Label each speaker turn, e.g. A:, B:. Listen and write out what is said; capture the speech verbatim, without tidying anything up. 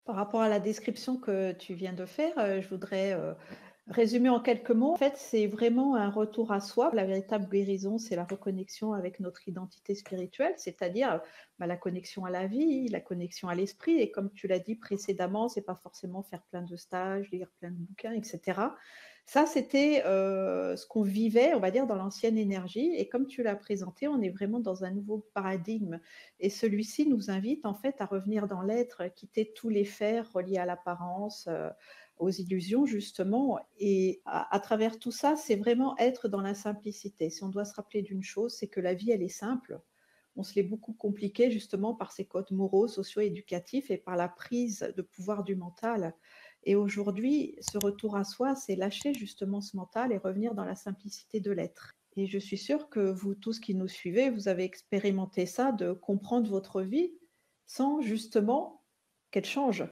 A: Par rapport à la description que tu viens de faire, heu, je voudrais, heu, résumer en quelques mots. En fait, c'est vraiment un retour à soi. La véritable guérison, c'est la reconnexion avec notre identité spirituelle, c'est-à-dire, bah, la connexion à la vie, la connexion à l'esprit et comme tu l'as dit précédemment, c'est pas forcément faire plein de stages, lire plein de bouquins et cetera. Ça, c'était, heu, ce qu'on vivait, on va dire, dans l'ancienne énergie et comme tu l'as présenté, on est vraiment dans un nouveau paradigme et celui-ci nous invite, en fait, à revenir dans l'être, quitter tous les fers reliés à l'apparence, heu, aux illusions justement et à à travers tout ça, c'est vraiment être dans la simplicité. Si on doit se rappeler d'une chose, c'est que la vie, elle est simple. On se l'est beaucoup compliquée justement par ces codes moraux, socio-éducatifs et par la prise de pouvoir du mental et aujourd'hui, ce retour à soi, c'est lâcher justement ce mental et revenir dans la simplicité de l'être et je suis sûre que vous tous qui nous suivez, vous avez expérimenté ça, de comprendre votre vie sans justement qu'elle change.